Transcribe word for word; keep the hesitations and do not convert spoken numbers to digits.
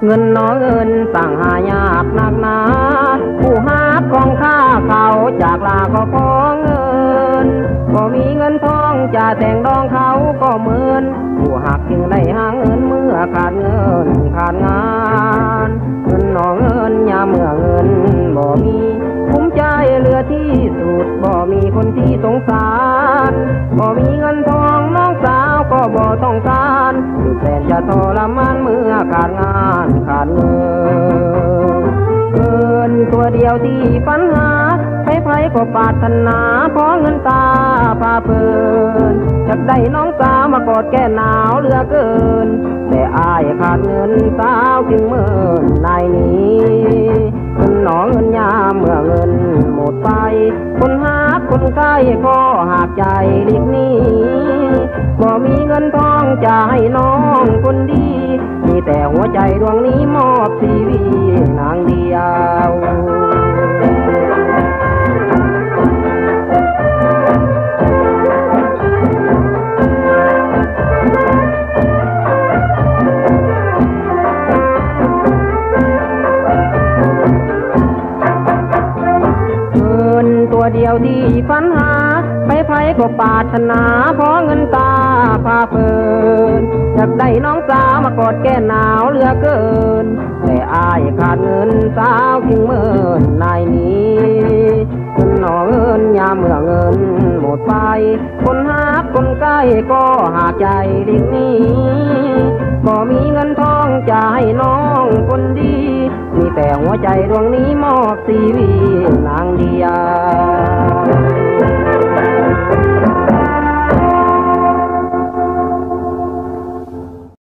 เงินน้อเงินสั่งหายากหนักหนาผู้หาของข้าเขาจากลาก็พอเงินก็มีเงินทองจะแต่งดองเขาก็เหมือนผู้หักจึงได้หาเงินเมื่อขาดเงินขาดงานเงินน้อเงินยามเมื่อเงินบ่มีภูมิใจเหลือที่สุดบ่มีคนที่สงสารบ่มีเงินทองน้องสาวก็บ่ต้องการสุดแสนจะทรมานเมื่อขาดงานขาดเงินเงินตัวเดียวที่ปัญหาใครๆก็ปรารถนาเพราะเงินตาพาเพลินอยากได้น้องสาวมากอดแก้หนาวเหลือเกินแต่อายขาดเงินสาวจึงเมินนายนี้เงินหนอเงินยามเมื่อเงินหมดไปคนหาคนใกล้ก็หากใจหลีกหนีบ่มีเงินทองจะให้น้องคนดีมีแต่หัวใจดวงนี้มอบชีวิตนางเดียวตัวเดียวที่ฝันหาไปไผก็ปรารถนาเพราะเงินตาพาเพลินอยากได้น้องสาวมากอดแก้หนาวเหลือเกินแต่อายขาดเงินสาวจึงเมินนายนี้เงินหนอเงินยามเมื่อเงินหมดไปคนหาคนใกล้ก็หากใจหลีกหนีบ่มีเงินทองจะให้น้องคนดีมีแต่หัวใจดวงนี้มอบชีวิตนางเดียว